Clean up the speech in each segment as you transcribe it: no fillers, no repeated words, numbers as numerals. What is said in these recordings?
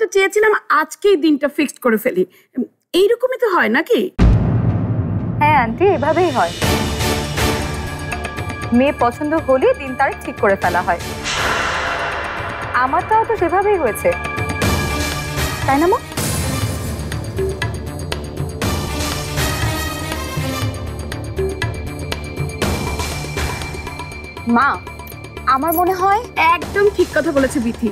তো চেয়েছিলাম আজকেই দিনটা ফিক্সড করে ফেলি। এইরকমই তো হয় নাকি? হ্যাঁ আন্টি, এভাবেই হয়। মেয়ে পছন্দ হলে দিন তারিখ ঠিক করে ফেলা হয়। আমারটাও তো সেভাবেই হয়েছে, তাই না মা? মা, আমার মনে হয় একদম ঠিক কথা বলেছে বিথি।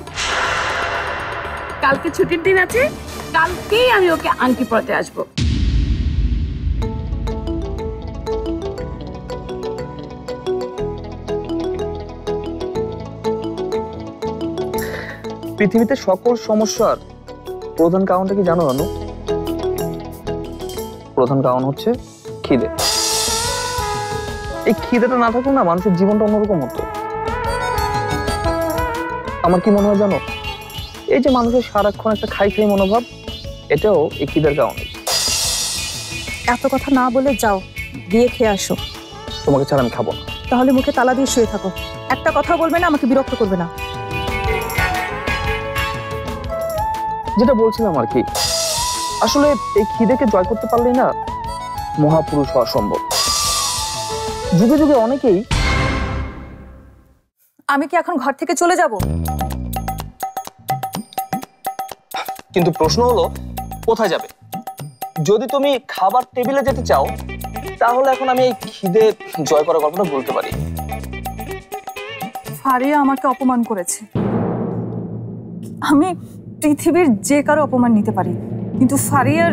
কালকে ছুটির দিন আছে, কালকেই আমি ওকে আংটি পরাতে আসবো। পৃথিবীতে সকল সমস্যার প্রধান কারণটা কি জানো রানু? প্রধান কারণ হচ্ছে খিদে। এই খিদেটা না থাকলে না মানুষের জীবনটা অন্যরকম হতো। আমার কি মনে হয় জানো, এই যে মানুষের সারাক্ষণ একটা খাই খাই মনোভাব, এটাও এই খিদের কারণে। এত কথা না বলে যাও, দিয়ে খেয়ে আসো। তোমাকে ছাড়া আমি খাবো না। তাহলে মুখে তালা দিয়ে শুয়ে থাকো, একটা কথা বলবে না, আমাকে বিরক্ত করবে না। যেটা বলছিলাম আর কি, আসলে এই খিদেকে জয় করতে পারলেই না মহাপুরুষ হওয়া সম্ভব। যুগে যুগে অনেকেই। আমি কি এখন ঘর থেকে চলে যাব? কিন্তু প্রশ্ন হলো কোথায় যাবে? যদি তুমি খাবার টেবিলে যেতে চাও, তাহলে এখন আমি এই খিদে জয় করার গল্পটা বলতে পারি। ফারিয়া আমাকে অপমান করেছে। আমি পৃথিবীর যে কারো অপমান নিতে পারি, কিন্তু ফারিয়ার।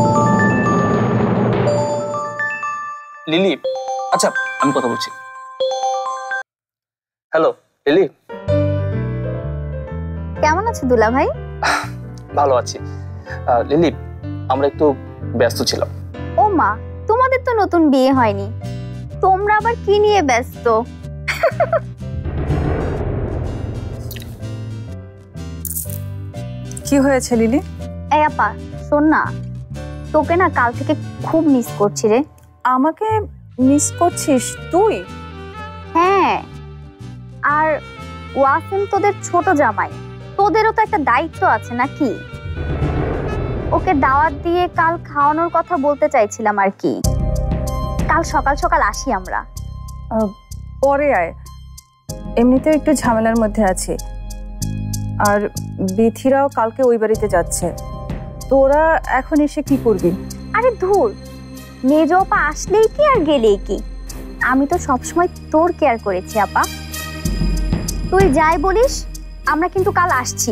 লিলি, আচ্ছা আমি কথা বলছি। Hello Lily. কেমন আছো দুলা ভাই? ভালো আছি। লিলি, আমরা একটু ব্যস্ত ছিলাম। ও মা, তোমাদের তো নতুন বিয়ে হয়নি, তোমরা আবার কি নিয়ে ব্যস্ত? কি হয়েছে লিলি? এই আপা শোন না, তোকে না কাল থেকে খুব মিস করছি রে। আমাকে মিস করছিস তুই? হ্যাঁ, আর ওয়াসিম তোদের ছোট জামাই, তোদেরও তো একটা দায়িত্ব আছে নাকি? ওকে দাওয়াত দিয়ে কাল খাওয়ানোর কথা বলতে চাইছিলাম আর কি। কাল সকাল সকাল আসি আমরা। পরে আয়, এমনিতেও একটু ঝামেলার মধ্যে আছে। আর বিথিরাও কালকে ওই বাড়িতে যাচ্ছে। তোরা এখন এসে কি করবি? আরে ধুর, মেজো আপা আসলেই কি আর গেলেই কি, আমি তো সবসময় তোর কেয়ার করেছি আপা। তুই যাই বলিস, আমরা কিন্তু কাল আসছি।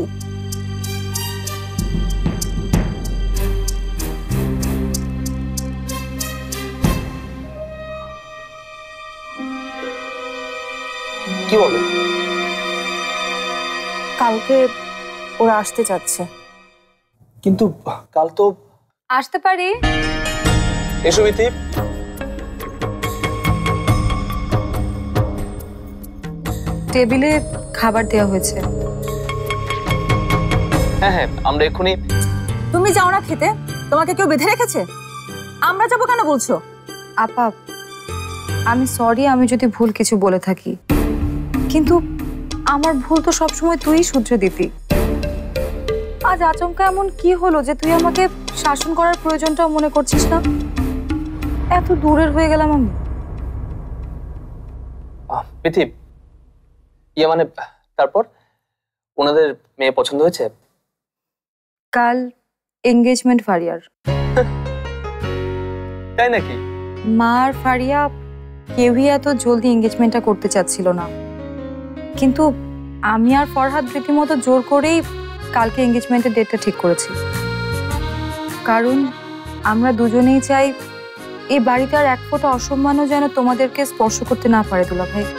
কি বলে? কালকে ওরা আসতে যাচ্ছে। কিন্তু কাল তো। আসতে পারি। এসো বিথি। টেবিলে খাবার দেওয়া হয়েছে। হ্যাঁ হ্যাঁ, আমরা এক্ষুনি। তুমি যাও না খেতে? তোমাকে কেউ বেঁধে রেখেছে? আমরা যাবো কেন বলছো? আপা, আমি সরি আমি যদি ভুল কিছু বলে থাকি, কিন্তু আমার ভুল তো সবসময় তুই শুধরে দিতি। আজ আচমকা এমন কি হলো যে তুই আমাকে শাসন করার প্রয়োজনটাও মনে করছিস না? এত দূরের হয়ে গেলাম আমি। বিথি, ইয়ে মানে তারপর ওনাদের মেয়ে পছন্দ হয়েছে? কাল এঙ্গেজমেন্ট ফারিয়ার। তাই নাকি? মা আর ফারিয়া কেউই এত জলদি এঙ্গেজমেন্টটা করতে চাচ্ছিল না, কিন্তু আমি আর ফরহাদ রীতিমতো জোর করেই কালকে এঙ্গেজমেন্টের ডেটটা ঠিক করেছি। কারণ আমরা দুজনেই চাই এই বাড়িতে আর এক ফোঁটা অসম্মানও যেন তোমাদেরকে স্পর্শ করতে না পারে। দুলা ভাই,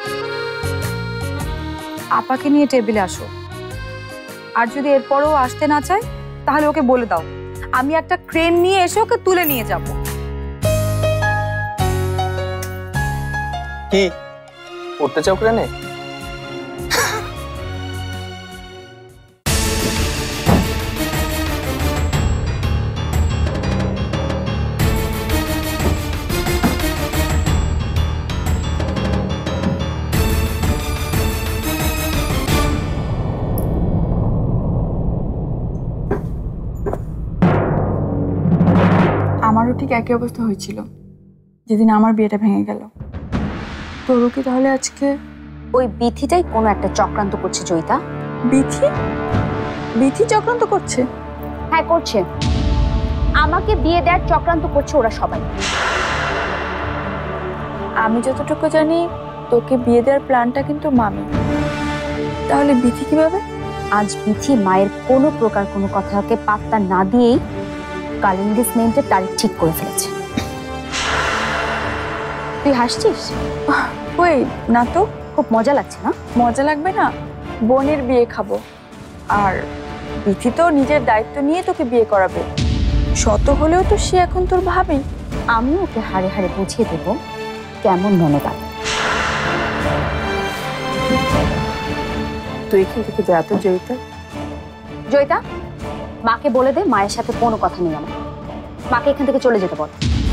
আপাকে নিয়ে টেবিলে আসো। আর যদি এরপরও আসতে না চায় তাহলে ওকে বলে দাও আমি একটা ক্রেন নিয়ে এসে ওকে তুলে নিয়ে যাব। কি করতে চাও ক্রেনে? আমারও ঠিক একই অবস্থা হয়েছিল যেদিন আমার বিয়েটা ভেঙে গেল। তোরও কি তাহলে আজকে? ওই বিথিটাই কোনো একটা চক্রান্ত করছে জয়িতা। বিথি? বিথি চক্রান্ত করছে? হ্যাঁ করছে, আমাকে বিয়ে দেওয়ার চক্রান্ত করছে ওরা সবাই। আমি যতটুকু জানি তোকে বিয়ে দেওয়ার প্ল্যানটা কিন্তু মামি। তাহলে বিথি কিভাবে? আজ বিথি মায়ের কোনো প্রকার কোনো কথাকে পাত্তা না দিয়েই কাল এনগেজমেন্টের তারিখ ঠিক করে ফেলেছে। তুই হাসছিস? ওই না তো, খুব মজা লাগছে না? মজা লাগবে না? বোনের বিয়ে খাবো, আর বিথি তো নিজের দায়িত্ব নিয়ে তোকে বিয়ে করাবে। শত হলেও তো সে এখন তোর ভাবি। আমি ওকে হাড়ে হাড়ে বুঝিয়ে দেবো কেমন মনোভাব। তুই এখান থেকে যা তো জয়িতা। জয়িতা, মাকে বলে দে মায়ের সাথে কোনো কথা নেই আমার। মাকে এখান থেকে চলে যেতে বল।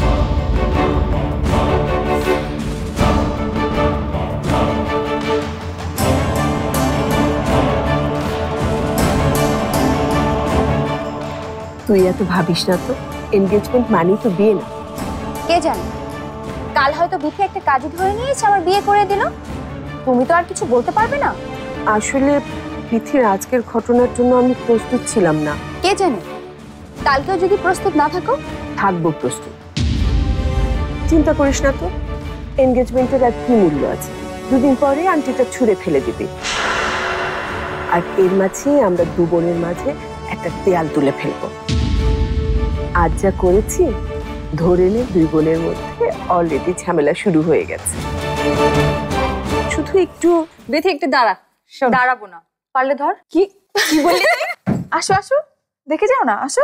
তুই এত ভাবিস না তো, এনগেজমেন্ট মানেই তো বিয়ে না। কে জানে, কাল হয়তো বিথি একটা কাজে ধরে নিয়েছে আমার বিয়ে করে দিল। তুমি তো আর কিছু বলতে পারবে না। আসলে বিথির আজকের ঘটনার জন্য আমি প্রস্তুত ছিলাম না। কে জানে, কালকেও যদি প্রস্তুত না থাকো? থাকবো প্রস্তুত। চিন্তা করিস না তো, এনগেজমেন্টের আর কি মূল্য আছে? দুদিন পরে আন্টিটা ছুঁড়ে ফেলে দিবি, আর এর মাঝে আমরা দু বোনের মাঝে একটা দেয়াল তুলে ফেলবো। আজ যা করেছি ধরে নে দুই বোনের মধ্যে অলরেডি ঝামেলা শুরু হয়ে গেছে। শুধু একটু বিথি একটু দাঁড়া। দাঁড়াবো না, পারলে ধর। কি কি বললি? আসো আসো, দেখে যাও না, আসো।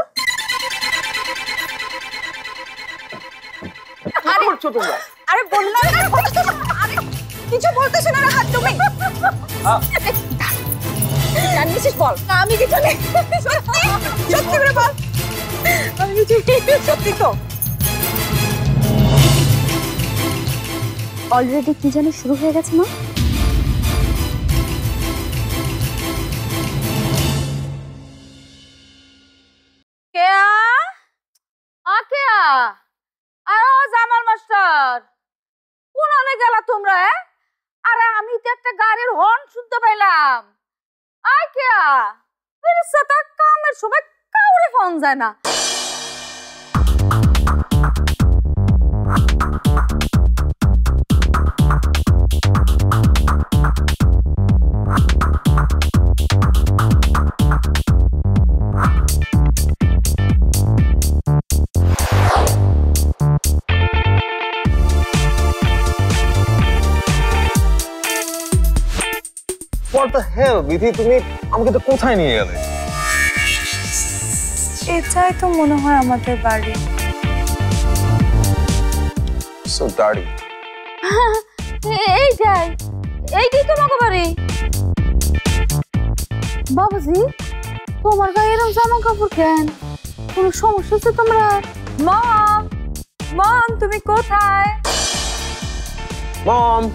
আরে বললাম না, আরে কিছু বলতেছ না, হাত তুমি জানিস বল। আমি কিছু নেই, সত্যি সত্যি করে বল। আমি কিছু সত্যি তো। অলরেডি কি জানি শুরু হয়ে গেছে মা। কেয়া আকেয়া, আরে ও জামাল মাস্টার, কোনে গেলা তোমরা? আরে আমি তো একটা গাড়ির হর্ন শুনতে পাইলাম। আকেয়া এর সাথে কামের সময় কাউরে ফোন যায় না। What the hell, বিথি, তুমি আমাকে তো কোথায় নিয়ে গেলে? এটাই তো মনে হয় আমাদের বাড়ি। So dirty. এইটাই তোমাকে বাড়ি। বাবুজি, তোমার গায়ে এরকম জামা কাপড় কেন? কোনো সমস্যা হচ্ছে তোমরা? মম, মম তুমি কোথায়? Mom.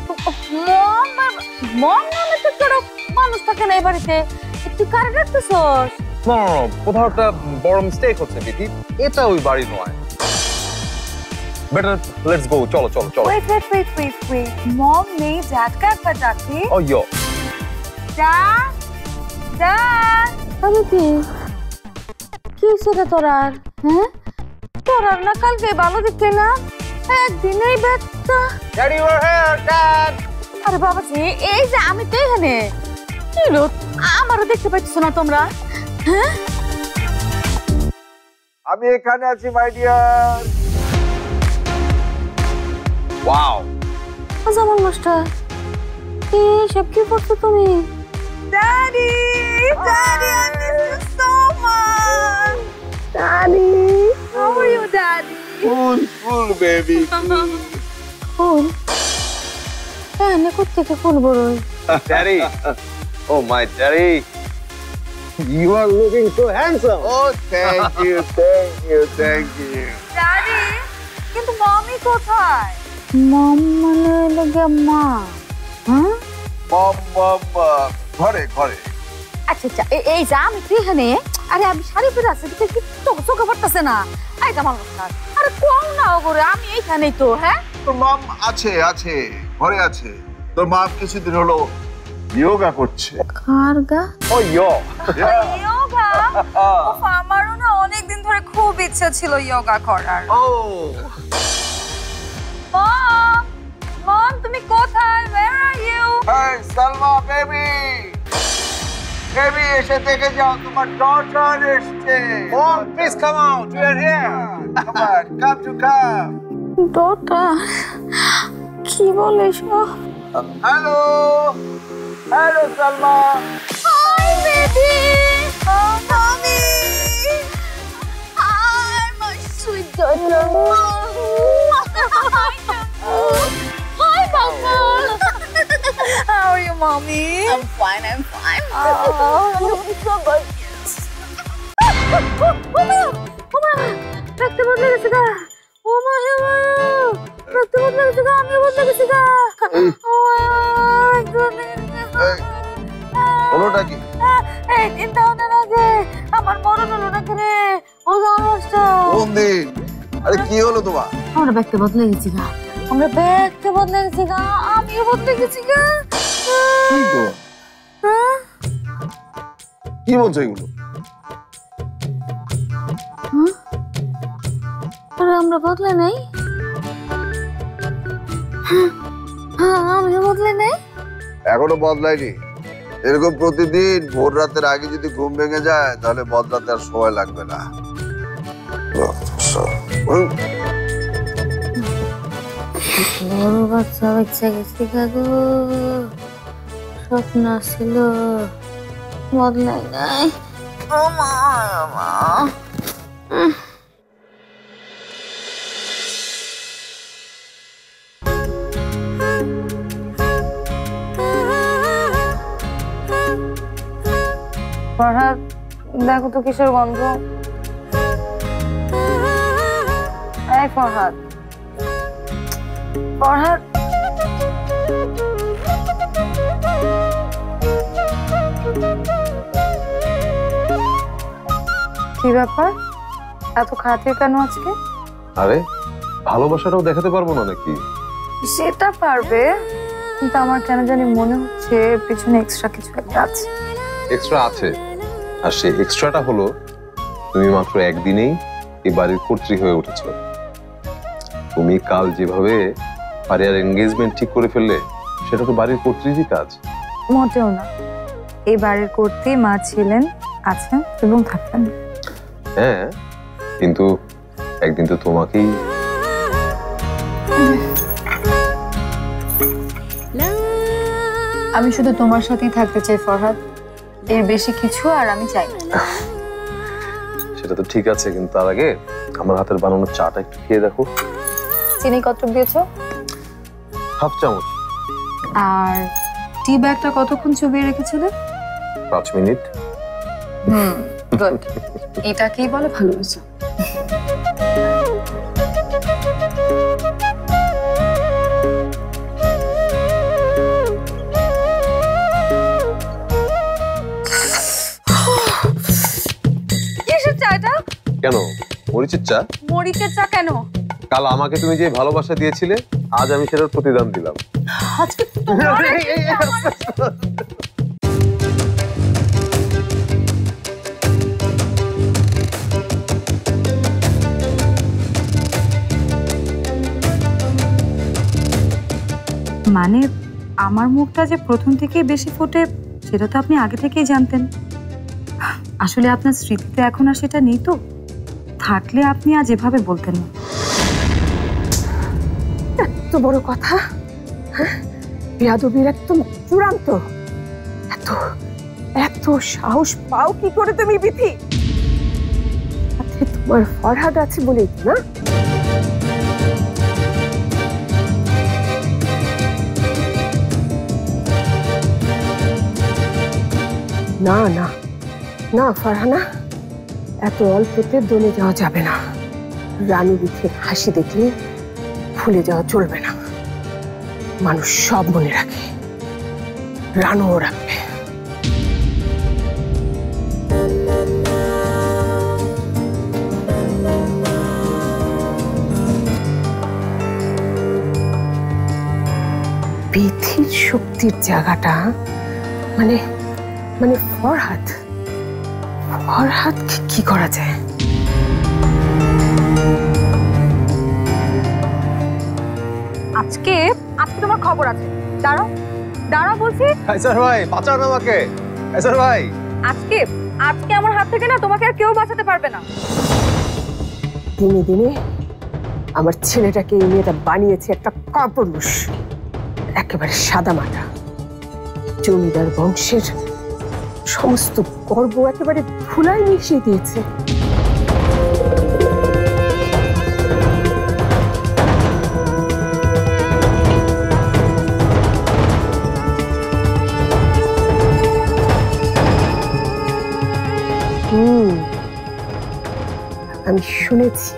মম নামে তো কেন মানুষ থাকে না এই বাড়িতে? তুই কারে ডাকতেছস? No, কোথাও একটা বড় মিস্টেক হচ্ছে বিথি। এটা ওই বাড়ি নয়। Better let's go. চলো চলো চলো। Wait. মম নেই, ঝাটকা একবার ডাকি। Oh yo. Dad. আমি কি সেটা তোরার? হ্যাঁ, তোরার না কালকে ভালো দেখতে না, একদিনেই ব্যথা। Daddy, we're here, Dad. আরে বাবাজি, এই যে আমি তো এখানে। কি হলো, আমারও দেখতে পাচ্ছ না তোমরা? হ্যাঁ, আমি এখানে আছি, my dear. Wow. Jamal master, সব কি করছো তুমি? Daddy, I miss you so much. Daddy, How are you, Daddy? Cool, baby. ফুল? হ্যাঁ, কোথেকে ফুল বড়ই? Daddy. Oh, my daddy. You are looking so handsome. Oh, thank you. Daddy, কিন্তু মমি কোথায়? Mom মানে লাগে মা। হ্যাঁ, Mom, ঘরে। আচ্ছা, এই যে আমি তো এখানে। আরে আমি শাড়ি পরে আছি, চোখে পড়তেছে না। এই জামাল মাস্টার, আরে কোন না করে আমি এইখানেই তো। হ্যাঁ, তোর মম আছে আছে ঘরে আছে। তোর মা কিছুদিন হলো যোগা করছে। কারগা ও ইয়ো যোগা? আমারও না অনেকদিন ধরে খুব ইচ্ছা ছিল যোগা করার। ও মম, মম তুমি কোথায়? Where are you? Hi Salma baby, baby এসে দেখে যাও তোমার ডটার এসেছে। Mom please come out, we are here. Come on, come to come. Daughter কি বলে সব? Hello hello Salma. Hi baby. Oh mommy. Hi my sweet daughter. Hi mama. How are you mommy? I'm fine. So good. দেখতে বদলে গেছে গা। ও মা দেখতে বদলে গেছে গা। আমি বদলে গেছি গা। হলোটা কি? এই চিন্তা হতে লাগে আমার মরণ হলো নাকি রে? ও জানোসটা কোন দিন? আরে কি হলো তোমার? আমরা দেখতে বদলে গেছি গা। আমরা দেখতে বদলে গেছি গা। আমিও বদলে গেছি গা। কি তো? কি বলছো এগুলো? আরে আমরা বদলে নাই। আমিও বদলে নাই। এখনো বদলায়নি। এরকম প্রতিদিন ভোর রাতের আগে যদি ঘুম ভেঙে যায় তাহলে বদলাতে আর সময় লাগবে না। বড় বাচ্চা বাচ্চা গেছি গো। স্বপ্ন ছিল বদলাই নাই। ও মা ফরহাদ, দেখো তো কিসের গন্ধ। এই ফরহাদ, ফরহাদ কি ব্যাপার, এত খাতির কেন আজকে? আরে ভালোবাসাটাও দেখাতে পারবো না নাকি? সেটা পারবে, কিন্তু আমার কেন জানি মনে হচ্ছে পিছনে এক্সট্রা কিছু একটা আছে। এক্সট্রা আছে, আর সেই এক্সট্রাটা হলো তুমি মাত্র একদিনেই এই বাড়ির কর্ত্রী হয়ে উঠেছ। তুমি কাল যেভাবে পারিয়ার এনগেজমেন্ট ঠিক করে ফেললে, সেটা তো বাড়ির কর্ত্রীরই কাজ। মোটেও না, এই বাড়ির কর্ত্রী মা ছিলেন, আছেন এবং থাকবেন। হ্যাঁ, কিন্তু একদিন তো তোমাকেই। আমি শুধু তোমার সাথেই থাকতে চাই ফরহাদ, এর বেশি কিছু আর আমি চাই না। সেটা তো ঠিক আছে, কিন্তু তার আগে আমার হাতের বানানো চাটা একটু খেয়ে দেখো। চিনি কত দিয়েছো? হাফ চামচ। আর টি ব্যাগটা কতক্ষণ চুবিয়ে রেখেছিলে? 5 মিনিট। গুড, এটাকেই বলে ভালোবাসা। কিসের চাটা? কেন মরিচের চা? মরিচের চা কেন? কাল আমাকে তুমি যে ভালোবাসা দিয়েছিলে, আজ আমি সেটার প্রতিদান দিলাম। আজকে তোমার মানে আমার মুখটা যে প্রথম থেকেই বেশি ফোটে, সেটা তো আপনি আগে থেকেই জানতেন। আসলে আপনার স্মৃতিতে এখন আর সেটা নেই, তো থাকলে আপনি আজ এভাবে বলতেন না। এত বড় কথা, বেয়াদবির একদম চূড়ান্ত। এত এত সাহস পাও কি করে তুমি বিথি? সাথে তোমার ফরহাদ আছে বলেই তো, না? না না না ফারহানা, এত অল্পতে দলে যাওয়া যাবে না। রানু বিথির হাসি দেখলে ভুলে যাওয়া চলবে না। মানুষ সব মনে রাখে, রানুও রাখবে। বিধির শক্তির জায়গাটা মানে মানে ফরহাদ ফরহাদকে কি করা যায়? আজকে আজকে তোমার খবর আছে। দাঁড়াও দাঁড়াও বলছি। কাইসার ভাই বাঁচান আমাকে। কাইসার ভাই আজকে আজকে আমার হাত থেকে না তোমাকে আর কেউ বাঁচাতে পারবে না। দিনে দিনে আমার ছেলেটাকে এই মেয়েটা বানিয়েছে একটা কাপুরুষ, একেবারে সাদামাটা। জমিদার বংশের সমস্ত গর্ব একেবারে ধুলায় মিশিয়ে দিয়েছে। আমি শুনেছি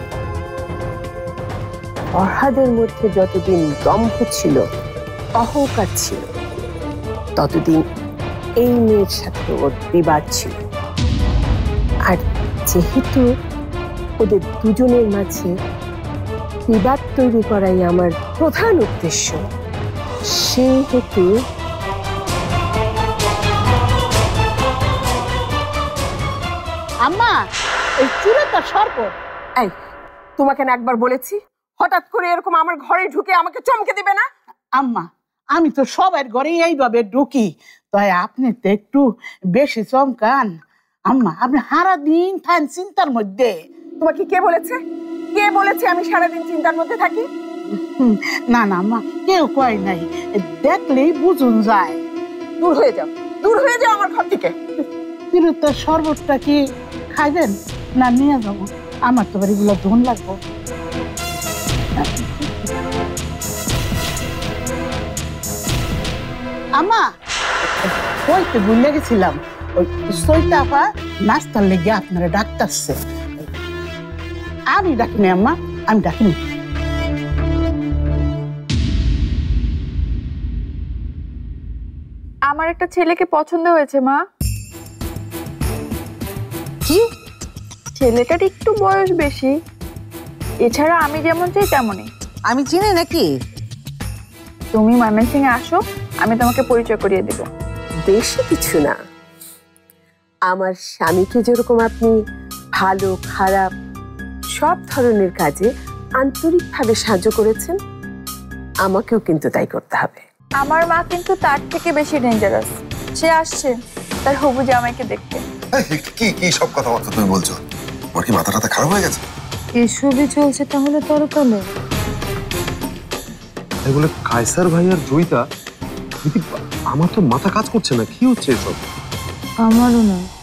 ফরহাদের মধ্যে যতদিন দম্ভ ছিল, অহংকার ছিল, ততদিন এই মেয়ের সাথে ওর বিবাদ ছিল। আর যেহেতু ওদের দুজনের মাঝে বিবাদ তৈরি করাই আমার প্রধান উদ্দেশ্য, সেহেতু আম্মা এই চুলে তো শরবত। এই তোমাকে না একবার বলেছি হঠাৎ করে এরকম আমার ঘরে ঢুকে আমাকে চমকে দিবে না? আম্মা আমি তো সবার ঘরে এইভাবে ঢুকি, তাই আপনি তো একটু বেশি চমকান। আম্মা আপনি সারা দিন থাকেন চিন্তার মধ্যে। তোমাকে কে বলেছে? কে বলেছে আমি সারাদিন চিন্তার মধ্যে থাকি? না না আম্মা কেউ কয় নাই, দেখলেই বুঝুন যায়। দূর হয়ে যাও, দূর হয়ে যাও আমার ঘর থেকে। কিন্তু তো শরবতটা কি খাইবেন না নিয়ে যাবো? আমার তো বাড়িগুলো ধন লাগবো। আম্মা কইতে ভুলে গেছিলাম, ওই সৈতাপা নাস্তার লেগে আপনারা ডাকতেছে। আমি ডাকিনি আম্মা, আমি ডাকিনি। আমার একটা ছেলেকে পছন্দ হয়েছে মা। কি? ছেলেটার একটু বয়স বেশি, এছাড়া আমি যেমন চাই তেমনই। আমি চিনি নাকি? তুমি ময়মনসিংহে আসো, আমি তোমাকে পরিচয় করিয়ে দেব। বেশি কিছু না, আমার স্বামীকে যেরকম আপনি ভালো খারাপ সব ধরনের কাজে আন্তরিকভাবে সাহায্য করেছেন, আমাকেও কিন্তু তাই করতে হবে। আমার মা কিন্তু তার থেকে বেশি ডেঞ্জারাস। সে আসছে তার হবু জামাইকে দেখতে। কি কি সব কথাবার্তা তুমি বলছো? আমার কি মাথা টাথা খারাপ হয়ে গেছে? এসবই চলছে তাহলে তরকালে? এগুলো কাইসার ভাই আর জয়িতা, আমার তো মাথা কাজ করছে না। কি হচ্ছে এসব? আমারও না।